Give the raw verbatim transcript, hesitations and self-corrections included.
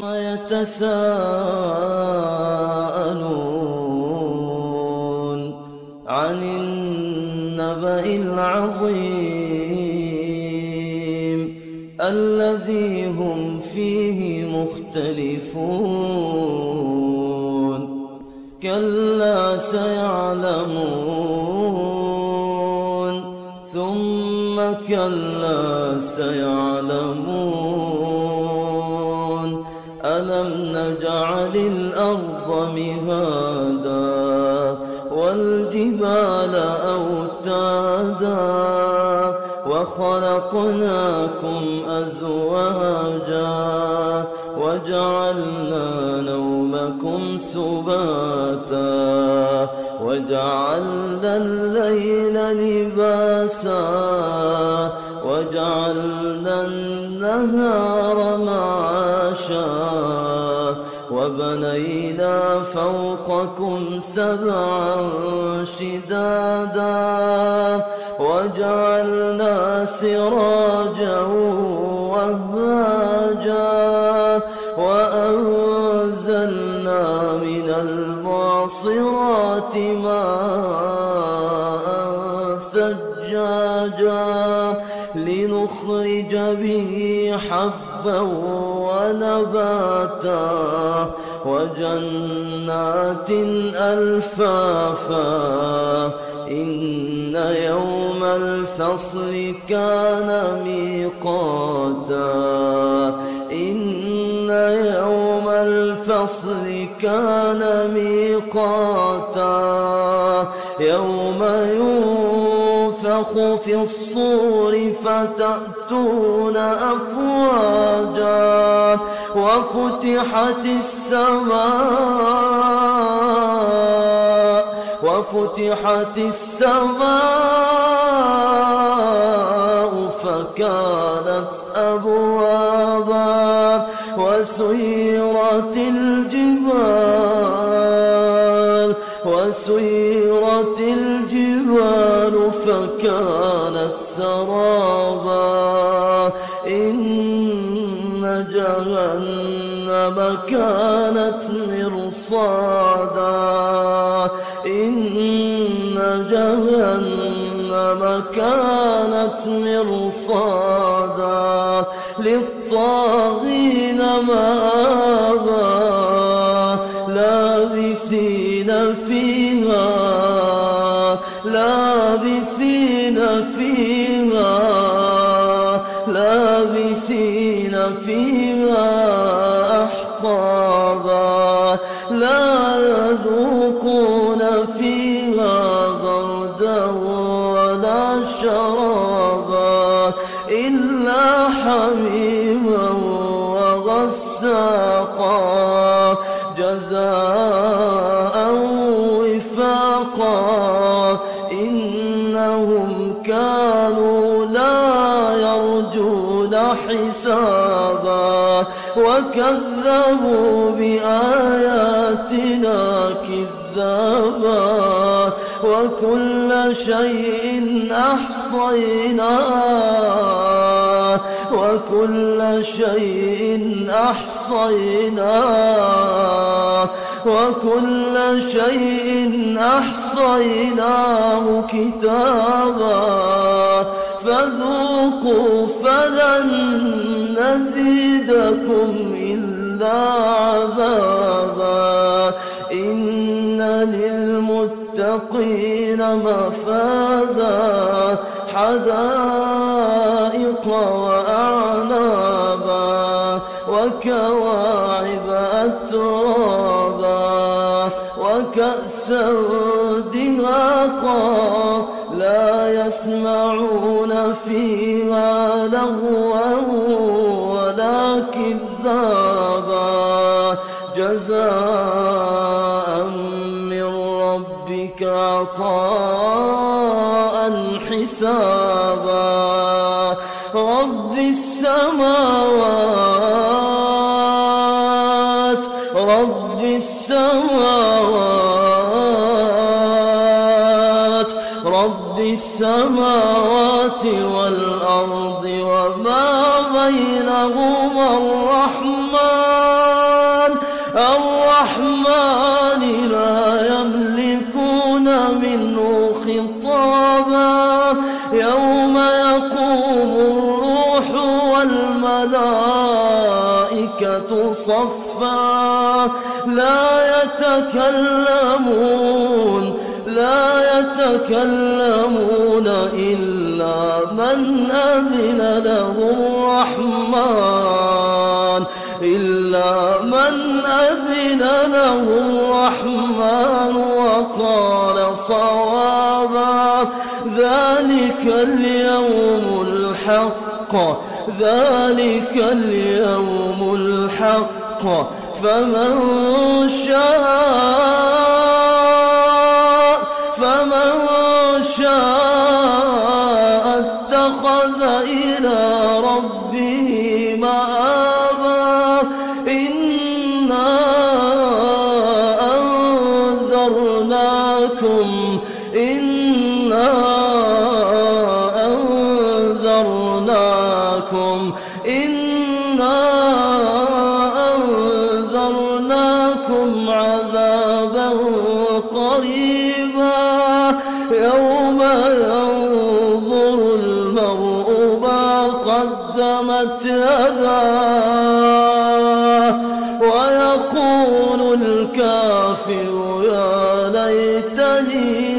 يتساءلون عن النبأ العظيم الذي هم فيه مختلفون كلا سيعلمون ثم كلا سيعلمون ألم نجعل الأرض مهادا والجبال أوتادا وخلقناكم أزواجا وجعلنا نومكم سباتا وجعلنا الليل لباسا وجعلنا النهار معاشا وبنينا فوقكم سبعا شدادا وجعلنا سراجا وهاجا وأنزلنا من المعصرات ماء ثجاجا لنخرج به حبا ونباتا وجنات ألفافا إن يوم الفصل كان ميقاتا إن يوم الفصل كان ميقاتا يوم ينفخ في الصور فتأتون أفواجا وفتحت السماء وفتحت السماء فكانت أبوابا وسيرت الجبال وسيرت الجبال فكانت سرابا إن جهنم كانت مرصادا إن جهنم كانت مرصادا للطاغين مآبا لابثين فيها لابثين فيها لابثين فيها أحقابا لا يذوقون فيها بردا ولا شرابا إلا حميما وغساقا جزاء وفاقا إنهم كانوا لا يرجون حسابا وكذبوا بآياتنا كذابا وكل شيء أحصيناه وكل شيء أحصيناه وكل شيء أحصيناه كتابا فذوقوا فلن نزيدكم إلا عذابا إن للمتقين مفازا حدائق وأعنابا وكواعب أترابا وكأسا دهاقا لا يسمعون فيها لغوا ولا كذابا جزاء من ربك عطاء حسابا رب السماوات رب السماوات رب السماوات والأرض وما بينهما لهما الرحمن الرحمن لا يملكون منه خطابا يوم يقوم الروح والملائكة صفا لا يتكلمون لا يتكلمون إلا من أذن له الرحمن إلا من أذن له الرحمن وقال صوابا ذلك اليوم الحق ذلك اليوم الحق فمن شاء فمن شاء اتخذ إلى ربه مآبا إنا أنذرناكم إنا أنذرناكم إنا أنذرناكم عذابا قريبا يوم ينظر المرء ما قدمت يداه ويقول الكافر يا ليتني